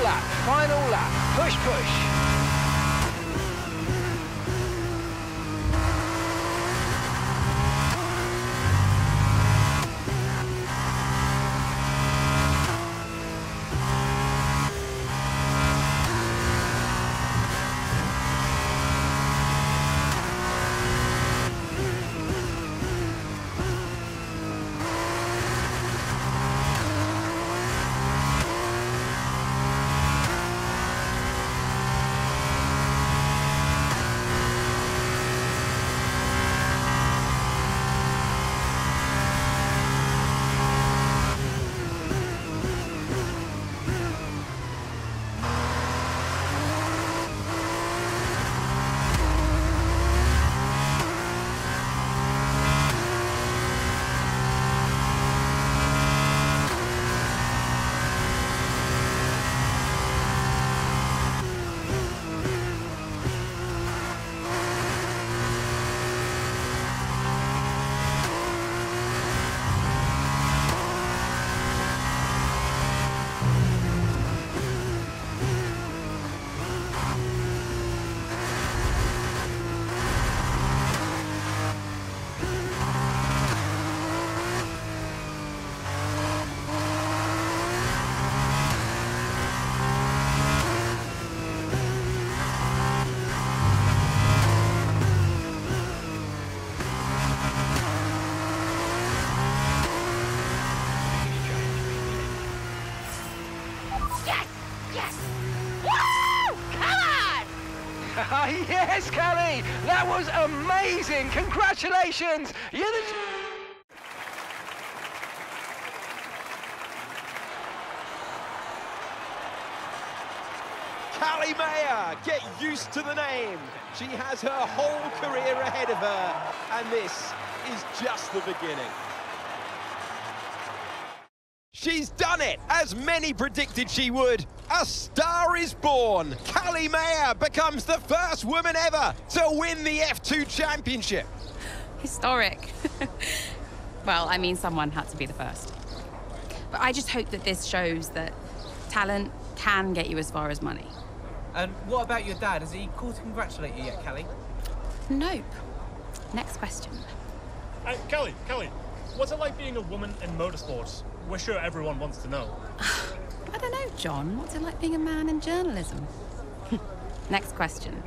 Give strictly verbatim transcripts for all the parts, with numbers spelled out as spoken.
lap, final lap. Push, push. Yes, Callie! That was amazing! Congratulations! You're the... Callie Mayer, get used to the name. She has her whole career ahead of her, and this is just the beginning. She's done it, as many predicted she would. A star is born. Callie Mayer becomes the first woman ever to win the F two Championship. Historic. Well, I mean, someone had to be the first. But I just hope that this shows that talent can get you as far as money. And what about your dad? Has he called to congratulate you yet, Callie? Nope. Next question. Uh, Callie, Callie, what's it like being a woman in motorsports? We're sure everyone wants to know. I don't know, John. What's it like being a man in journalism? Next question.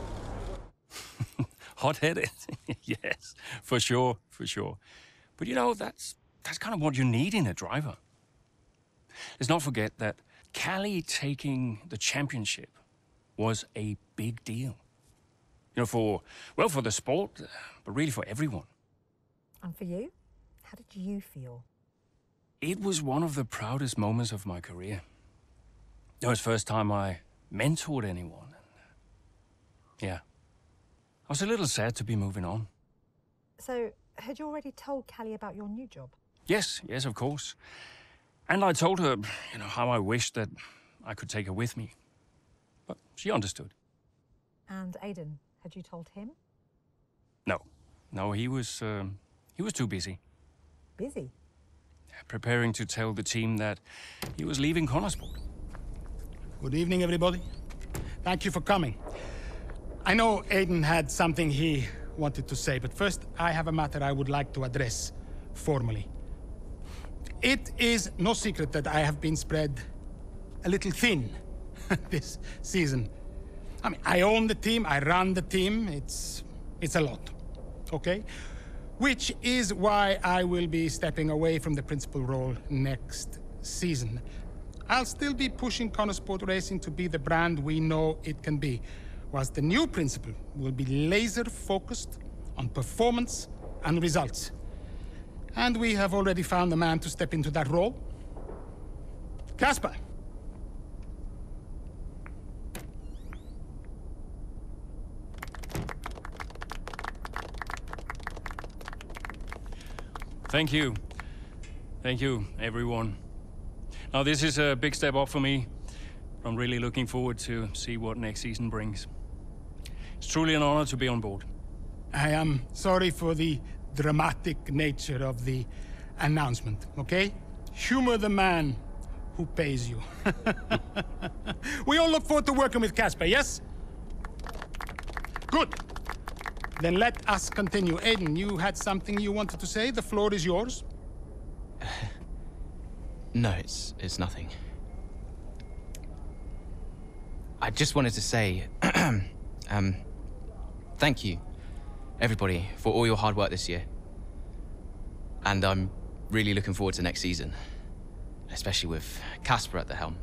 Hot-headed? Yes, for sure, for sure. But you know, that's that's kind of what you need in a driver. Let's not forget that Callie taking the championship was a big deal. You know, for, well, for the sport, but really for everyone. And for you? How did you feel? It was one of the proudest moments of my career. It was the first time I mentored anyone. Yeah. I was a little sad to be moving on. So, had you already told Callie about your new job? Yes, yes, of course. And I told her, you know, how I wished that I could take her with me. But she understood. And Aiden, had you told him? No. No, he was, um, he was too busy. Busy? Preparing to tell the team that he was leaving Connorsport. Good evening, everybody. Thank you for coming. I know Aiden had something he wanted to say, but first I have a matter I would like to address formally. It is no secret that I have been spread a little thin this season. I mean, I own the team, I run the team, it's, it's a lot, okay? Which is why I will be stepping away from the principal role next season. I'll still be pushing Connorsport Racing to be the brand we know it can be, whilst the new principal will be laser-focused on performance and results. And we have already found a man to step into that role. Casper. Thank you. Thank you, everyone. Now, this is a big step up for me. I'm really looking forward to see what next season brings. It's truly an honor to be on board. I am sorry for the dramatic nature of the announcement, okay? Humor the man who pays you. We all look forward to working with Casper, yes? Good. Then let us continue. Aiden, you had something you wanted to say? The floor is yours. No, it's it's nothing. I just wanted to say, um, thank you, everybody, for all your hard work this year. And I'm really looking forward to next season, especially with Casper at the helm.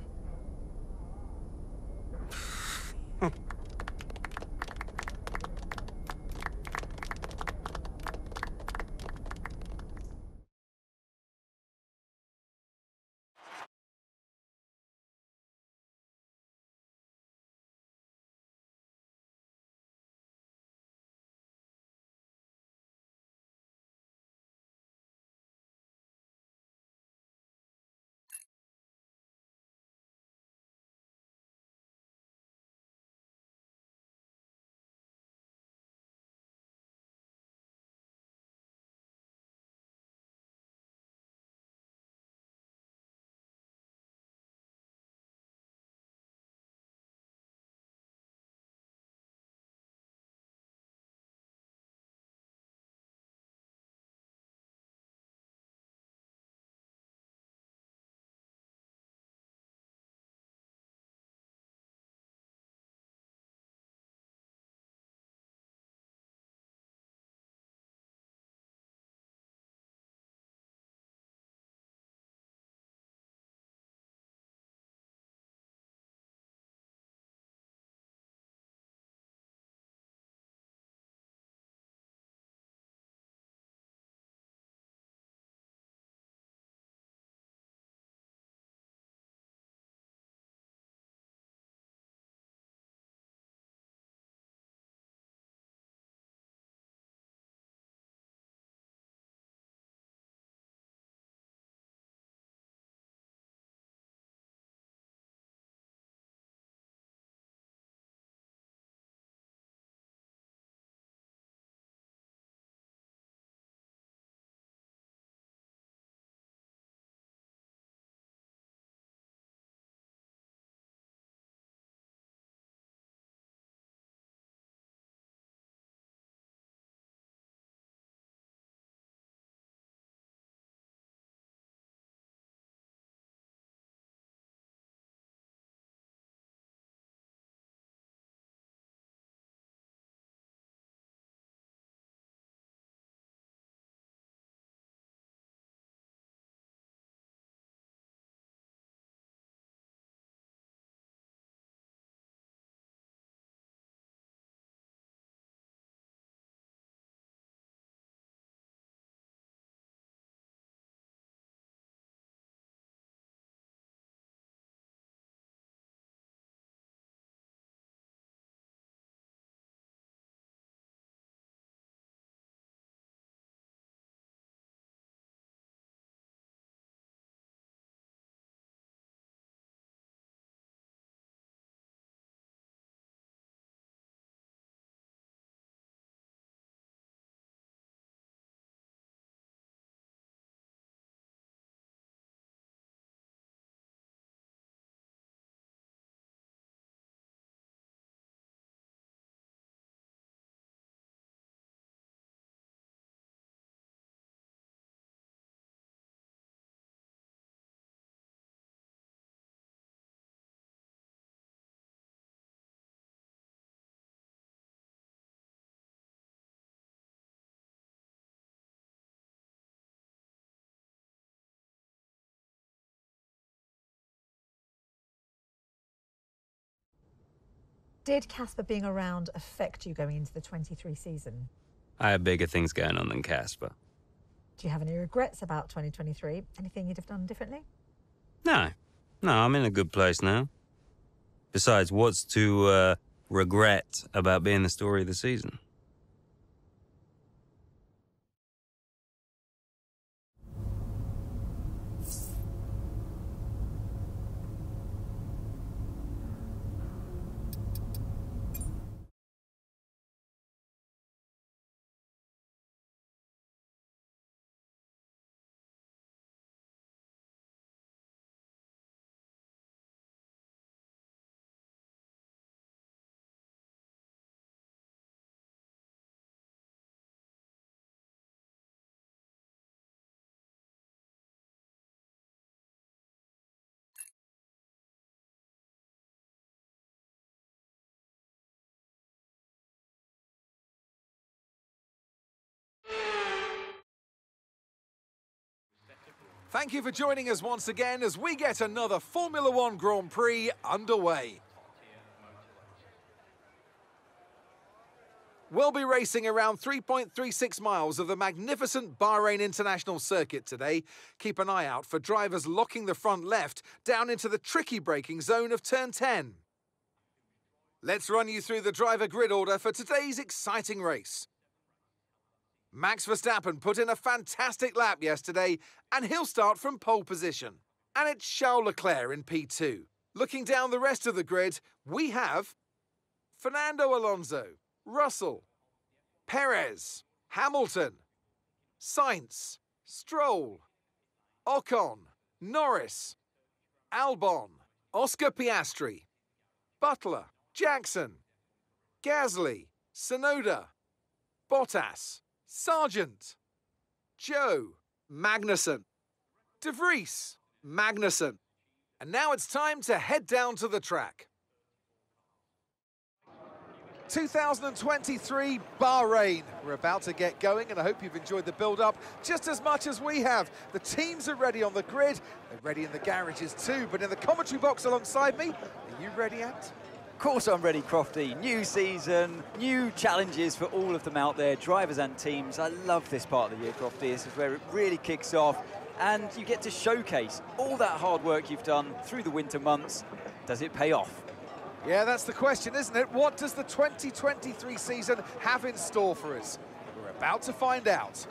Did Casper being around affect you going into the twenty-three season? I have bigger things going on than Casper. Do you have any regrets about twenty twenty-three? Anything you'd have done differently? No. No, I'm in a good place now. Besides, what's to uh, regret about being the story of the season? Thank you for joining us once again as we get another Formula One Grand Prix underway. We'll be racing around three point three six miles of the magnificent Bahrain International Circuit today. Keep an eye out for drivers locking the front left down into the tricky braking zone of turn ten. Let's run you through the driver grid order for today's exciting race. Max Verstappen put in a fantastic lap yesterday, and he'll start from pole position. And it's Charles Leclerc in P two. Looking down the rest of the grid, we have Fernando Alonso, Russell, Perez, Hamilton, Sainz, Stroll, Ocon, Norris, Albon, Oscar Piastri, Butler, Jackson, Gasly, Tsunoda, Bottas, Sargent, Joe, Magnussen, De Vries, Magnussen. And now it's time to head down to the track. two thousand twenty-three Bahrain. We're about to get going, and I hope you've enjoyed the build-up just as much as we have. The teams are ready on the grid. They're ready in the garages too, but in the commentary box alongside me, are you ready, Ant? Of course I'm ready, Crofty. New season, new challenges for all of them out there, drivers and teams. I love this part of the year, Crofty. This is where it really kicks off, and you get to showcase all that hard work you've done through the winter months. Does it pay off? Yeah, that's the question, isn't it? What does the twenty twenty-three season have in store for us? We're about to find out.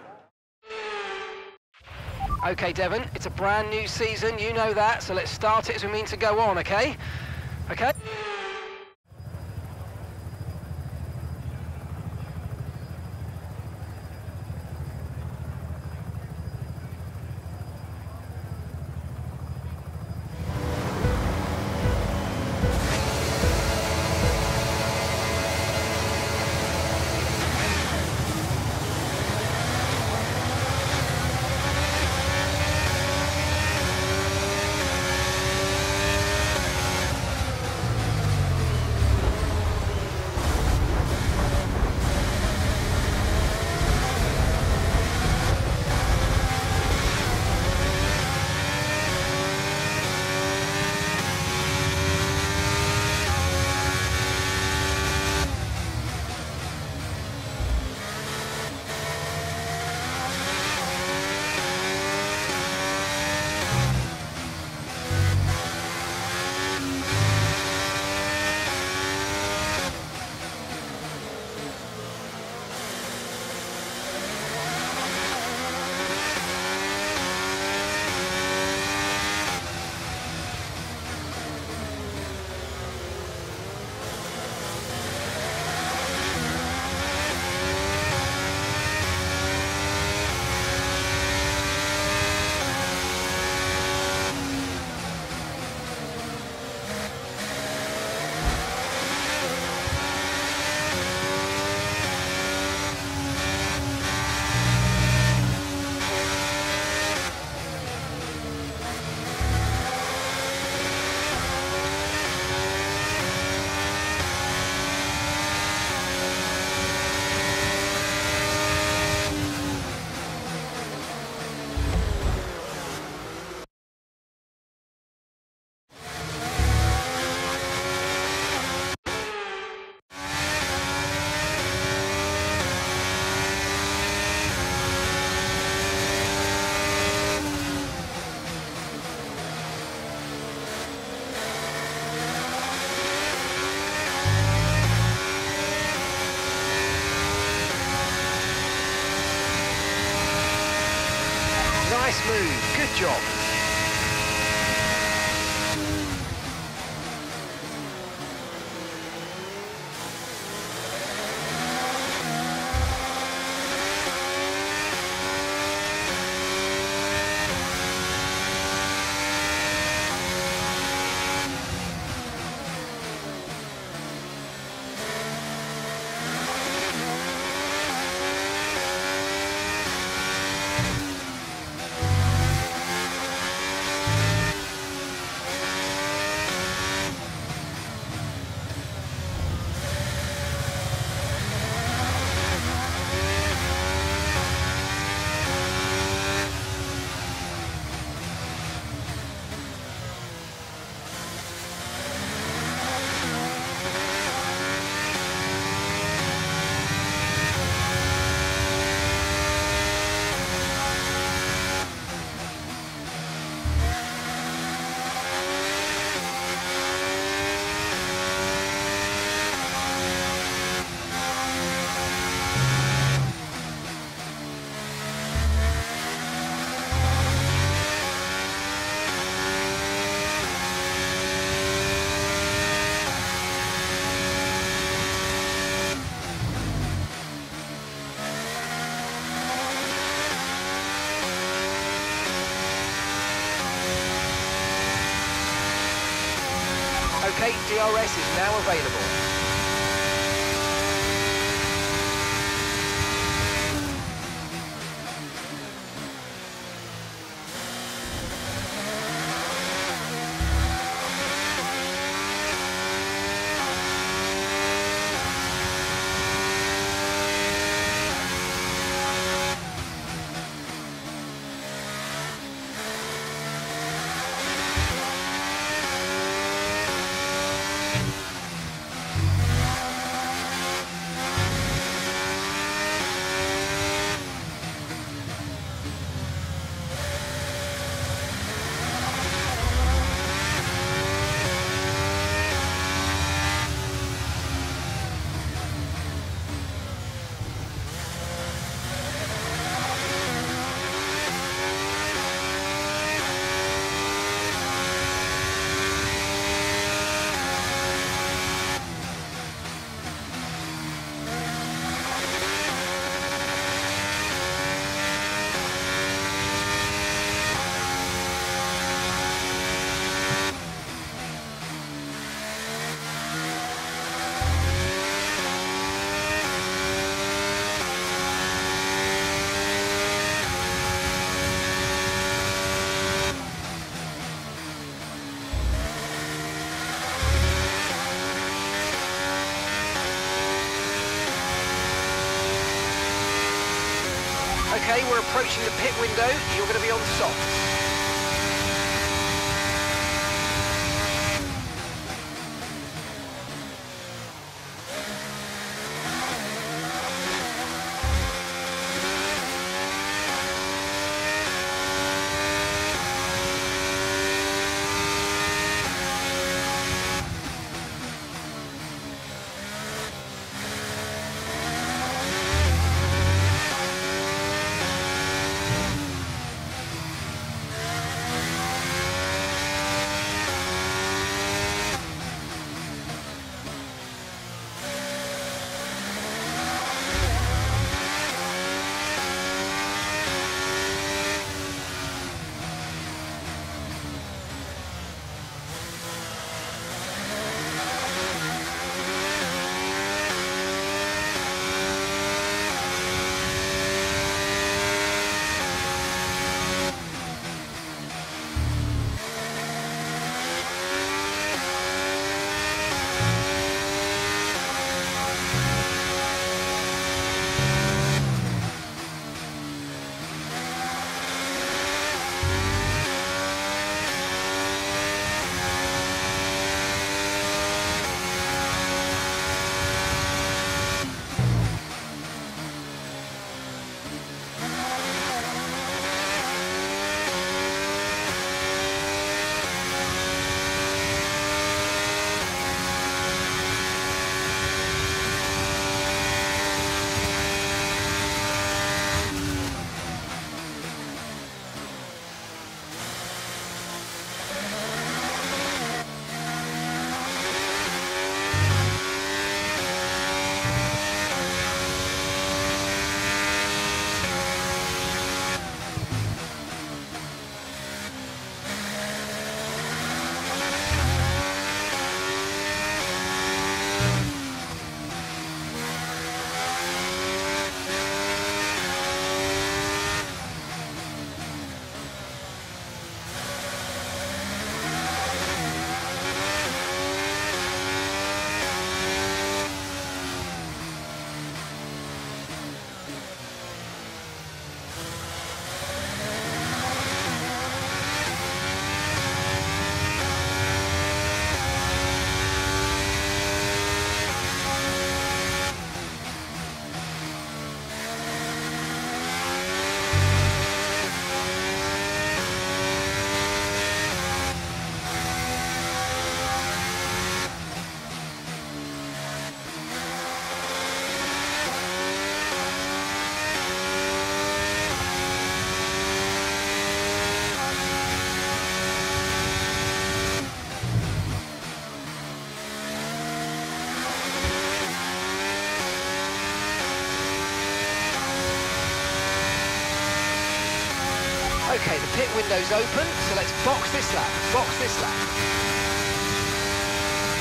Okay, Devon, it's a brand new season, you know that, so let's start it as we mean to go on, okay? Okay? Nice move, good job. OK, D R S is now available. OK, we're approaching the pit window. You're going to be on softs. OK, the pit window's open, so let's box this lap, box this lap.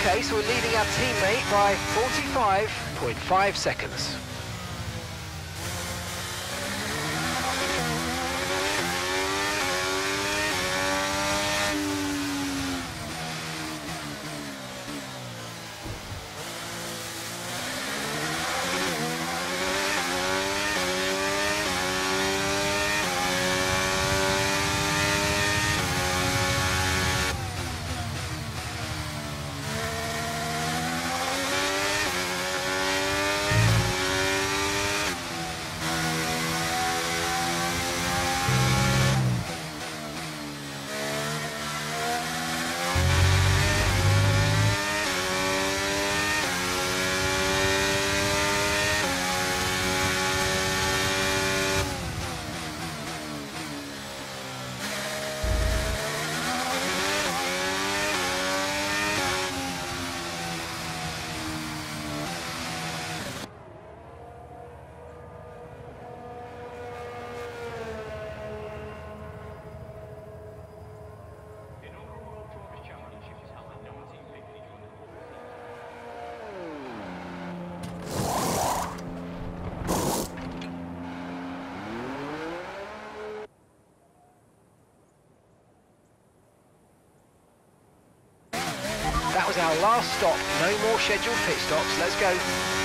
Okay, so we're leading our teammate by forty-five point five seconds. That was our last stop. No more scheduled pit stops. Let's go.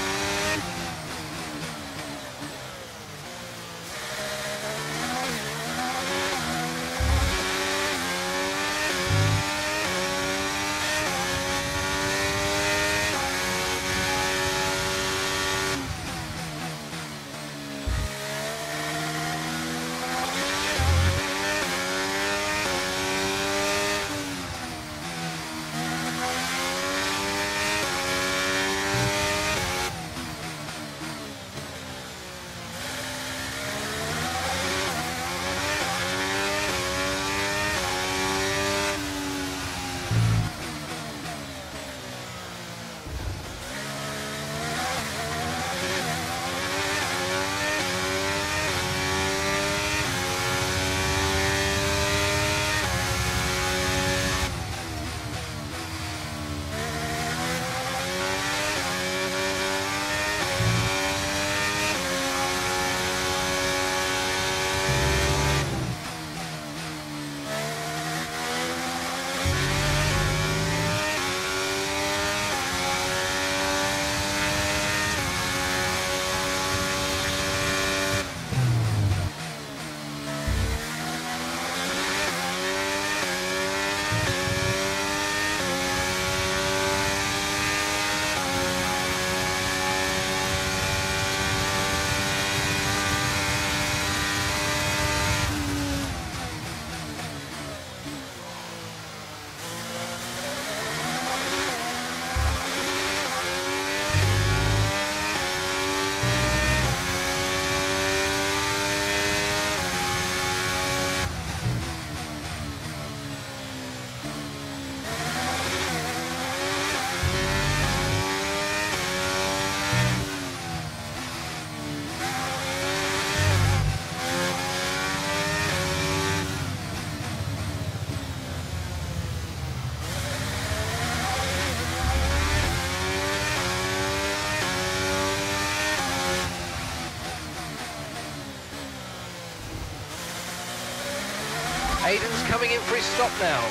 Aiden's coming in for his stop now.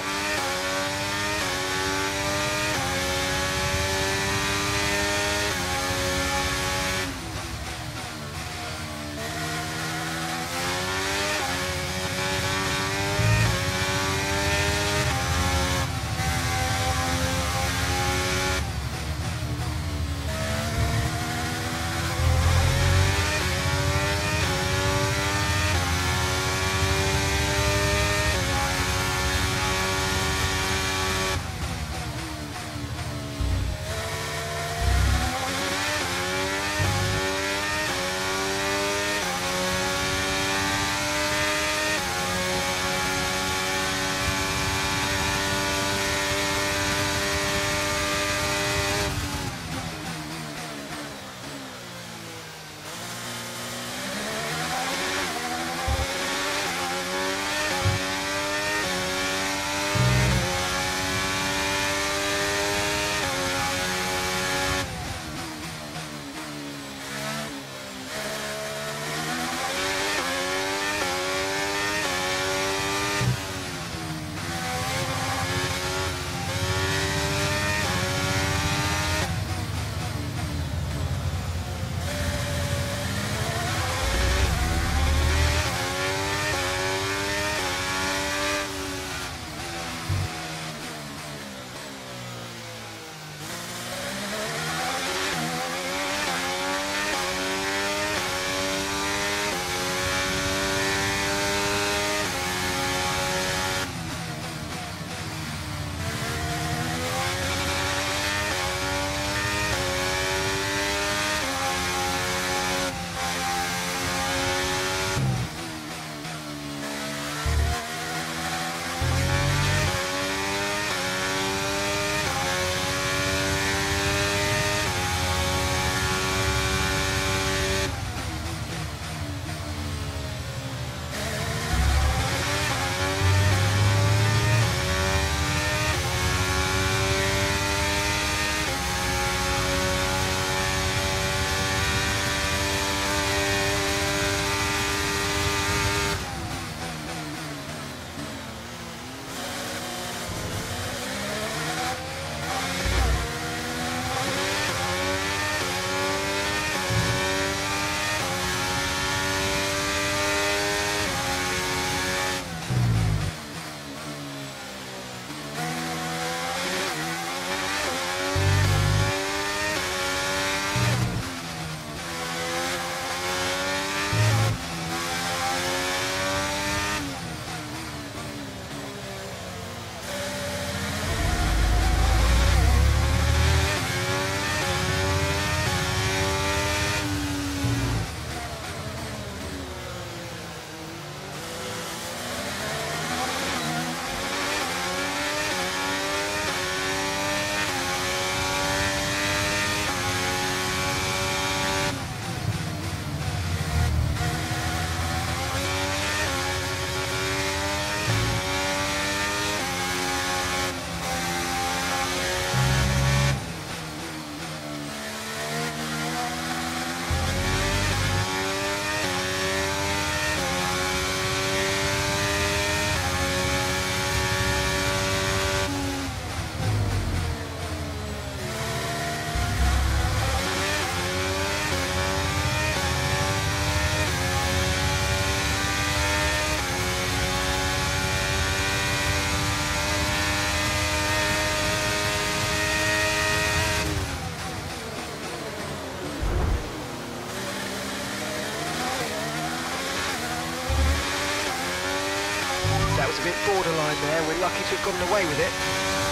borderline there. We're lucky to have gotten away with it.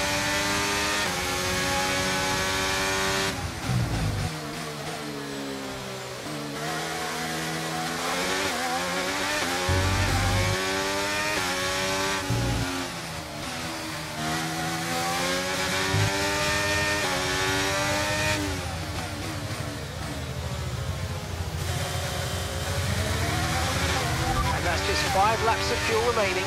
Just five laps of fuel remaining.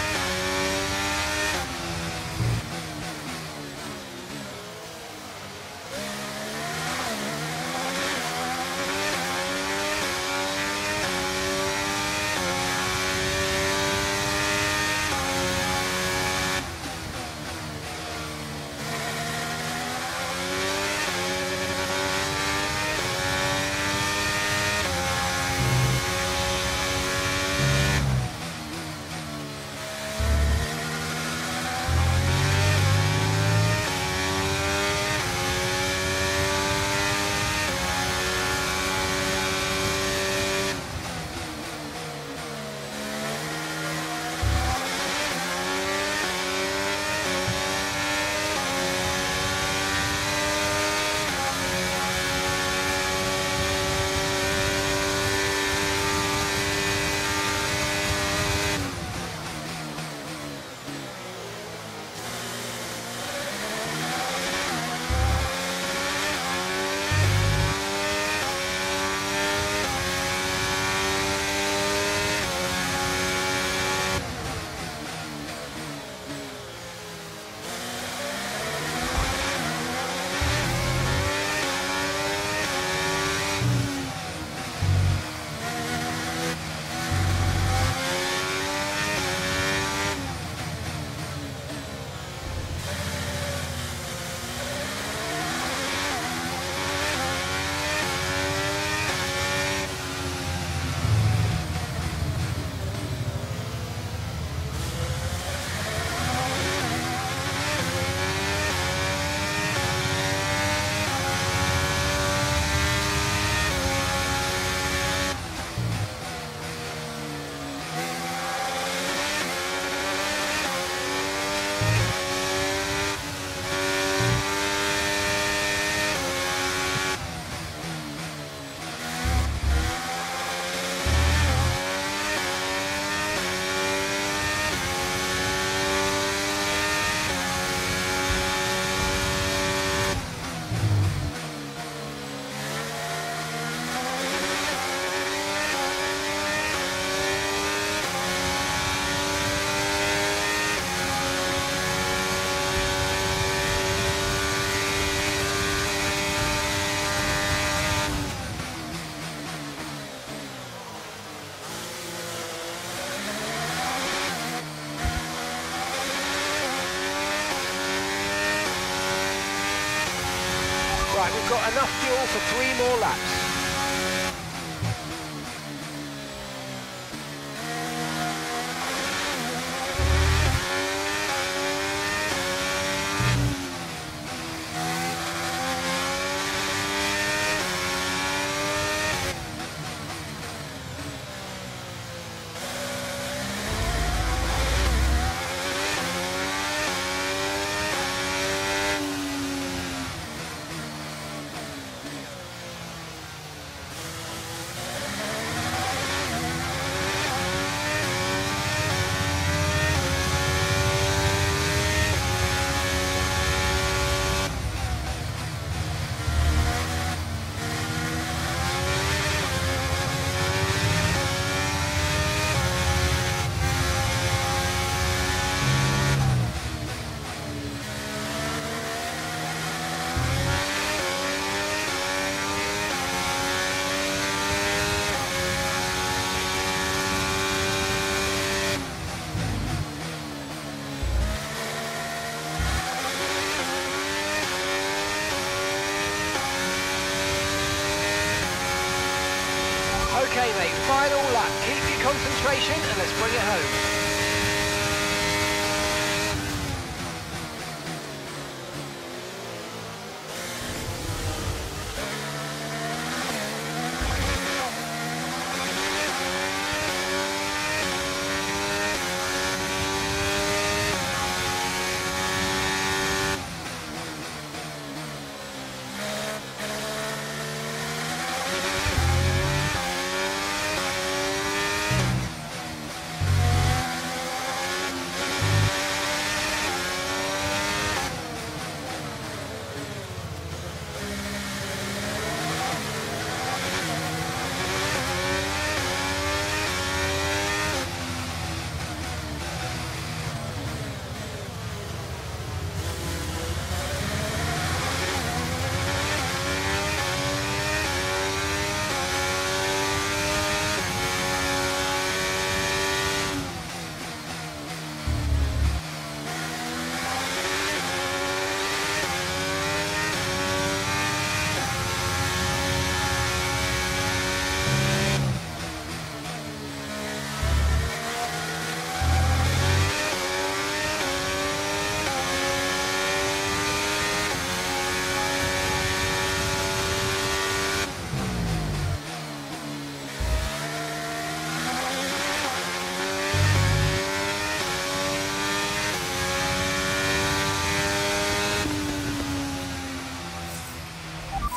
Right, we've got enough fuel for three more laps. Okay, mate, final lap. Keep your concentration and let's bring it home.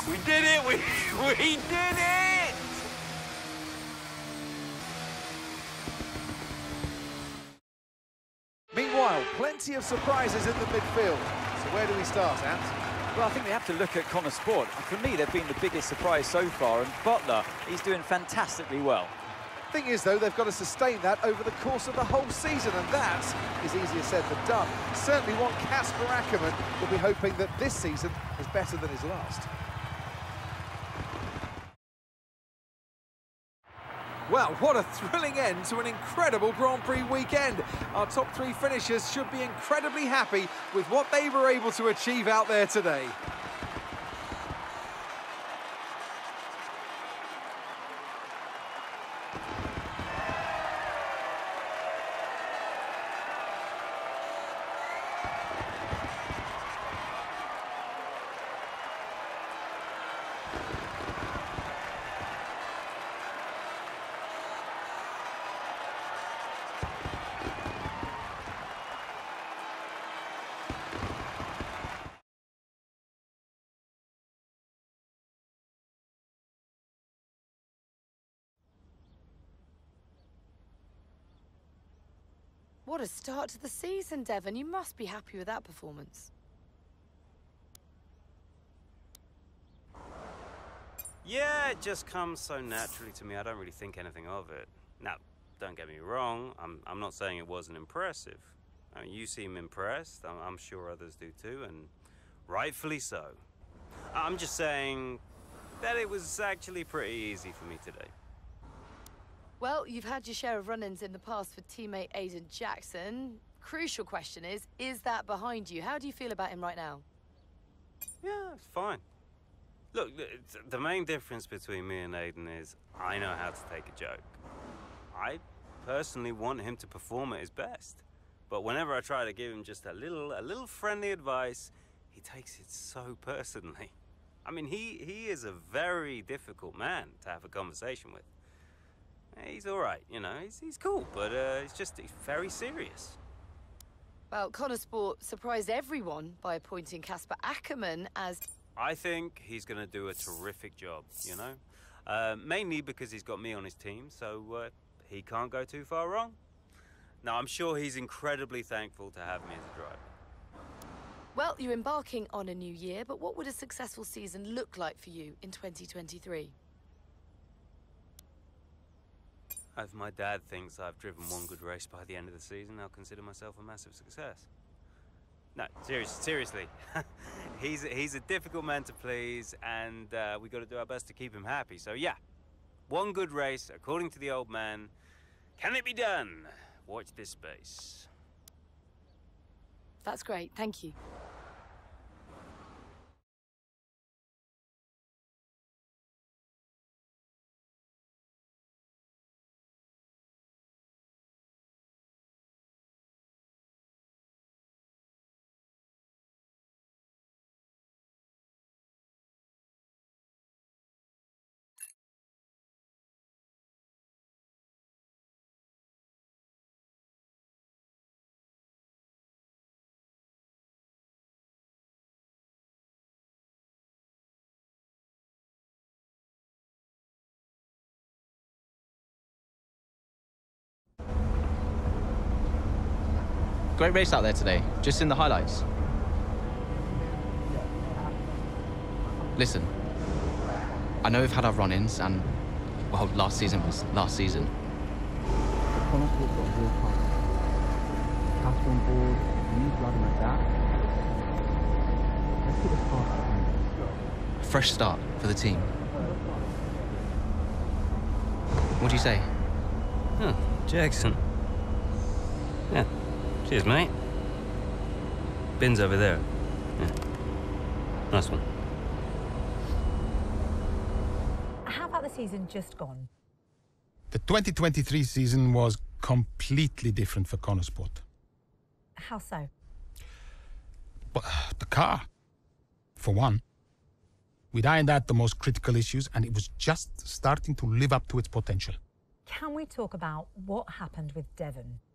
We did it! We, we did it! Meanwhile, plenty of surprises in the midfield. So where do we start, Ant? Well, I think we have to look at Connor Sport. For me, they've been the biggest surprise so far, and Butler, he's doing fantastically well. Thing is, though, they've got to sustain that over the course of the whole season, and that is easier said than done. Certainly one Kasper Ackermann will be hoping that this season is better than his last. Well, what a thrilling end to an incredible Grand Prix weekend. Our top three finishers should be incredibly happy with what they were able to achieve out there today. What a start to the season, Devon. You must be happy with that performance. Yeah, it just comes so naturally to me. I don't really think anything of it. Now, don't get me wrong. I'm, I'm not saying it wasn't impressive. I mean, you seem impressed. I'm, I'm sure others do too, and rightfully so. I'm just saying that it was actually pretty easy for me today. Well, you've had your share of run-ins in the past with teammate Aiden Jackson. Crucial question is, is that behind you? How do you feel about him right now? Yeah, it's fine. Look, the, the main difference between me and Aiden is I know how to take a joke. I personally want him to perform at his best. But whenever I try to give him just a little, a little friendly advice, he takes it so personally. I mean, he, he is a very difficult man to have a conversation with. He's all right, you know, he's, he's cool, but uh, it's just he's very serious. Well, Connor Sport surprised everyone by appointing Kasper Ackermann as... I think he's going to do a terrific job, you know? Uh, mainly because he's got me on his team, so uh, he can't go too far wrong. Now, I'm sure he's incredibly thankful to have me as a driver. Well, you're embarking on a new year, but what would a successful season look like for you in twenty twenty-three? If my dad thinks I've driven one good race by the end of the season, I'll consider myself a massive success. No, serious, seriously. he's, he's a difficult man to please, and uh, we've got to do our best to keep him happy. So yeah, one good race, according to the old man. Can it be done? Watch this space. That's great, thank you. Great race out there today, just in the highlights. Listen, I know we've had our run-ins and, well, last season was last season. A fresh start for the team. What do you say? Huh, Jackson. Yeah. Cheers, mate. Bin's over there. Yeah. Nice one. How about the season just gone? The twenty twenty-three season was completely different for Connor Sport. How so? But the car, for one. We'd ironed out the most critical issues, and it was just starting to live up to its potential. Can we talk about what happened with Devon?